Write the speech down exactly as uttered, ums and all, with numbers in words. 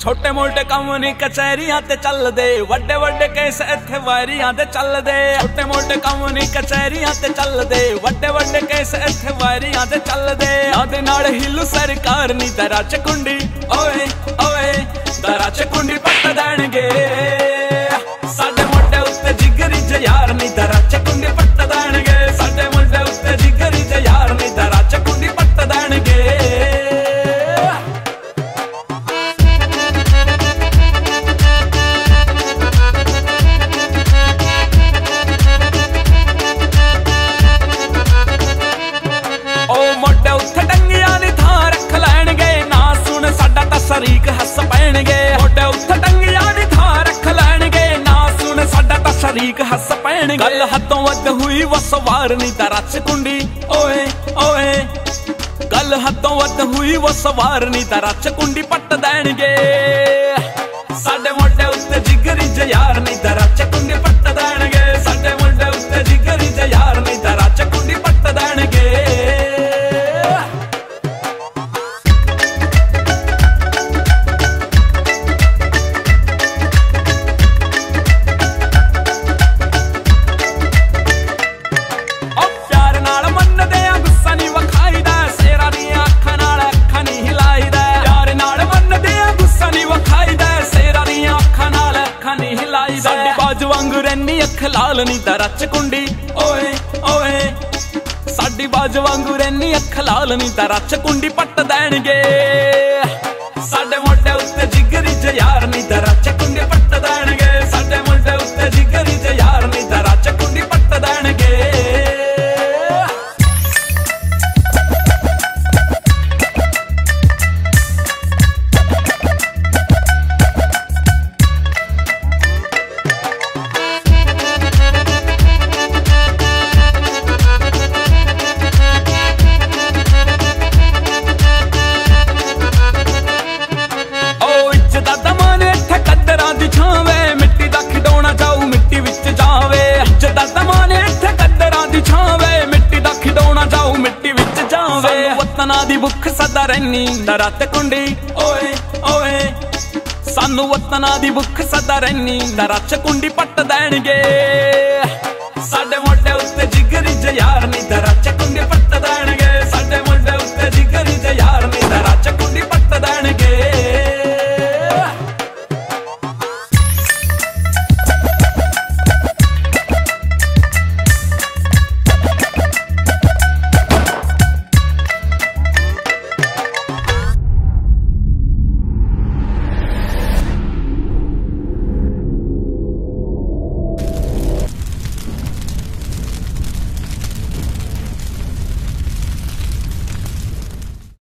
छोटे मोटे काम नहीं कचहरियां ते चल दे, वड्डे वड्डे केस इत्थे वायरियां ते चल दे। छोटे मोटे काम नहीं कचहरियां ते चल दे, वड्डे वड्डे केस इत्थे वायरियां ते चल दे। नादे नाल हिलू सरकार नी दरा च कुंडी, ओए ओए दरा च कुंडी पट देणगे। साडे मुंडे उत्ते जिगरी ज यार नी दरा च कुंडी पट देणगे। साडे मुंडे उत्ते जिगरी ज यार नी दरा च कुंडी पट देणगे। शरीक हस पैणगे, मोढे उत्थे टंगिया नी थां रख लैणगे। ना सुन साडा तां शरीक हस पैणगे। गल हदों वध हुई वसवार नी दरा च कुंडी, ओए ओए गल हदों वध हुई वसवार नी दरा च कुंडी पट देणगे। साडे मोढे उत्ते जिगरी ज यार नी दरा च कुंडी पट देणगे। साडे मोढे उत्ते जिगरी ज यार नी दरा च कुंडी पट देणगे। साडी बाज वांगू रैनी अख लाल नी दरा च कुंडी, ओए ओए साडी बाज वांगू रैनी अख लाल नी दरा च कुंडी पट देणगे। साडे मोढे उत्ते जिगरी ज यार नी दरा च कुंडी पट देणगे। साडे मोढे उत्ते जिगरी ज यार नी दरा च कुंडी पट देणगे। वतना दी भुख सदा रैनी दरा ते कुंडी, ओए ओए सानू वतना दी भुख सदा रैनी दरा च कुंडी पट देणगे। साडे मोढे उत्ते जिगरी ज यार नी दरा च कुंडी पट देणगे।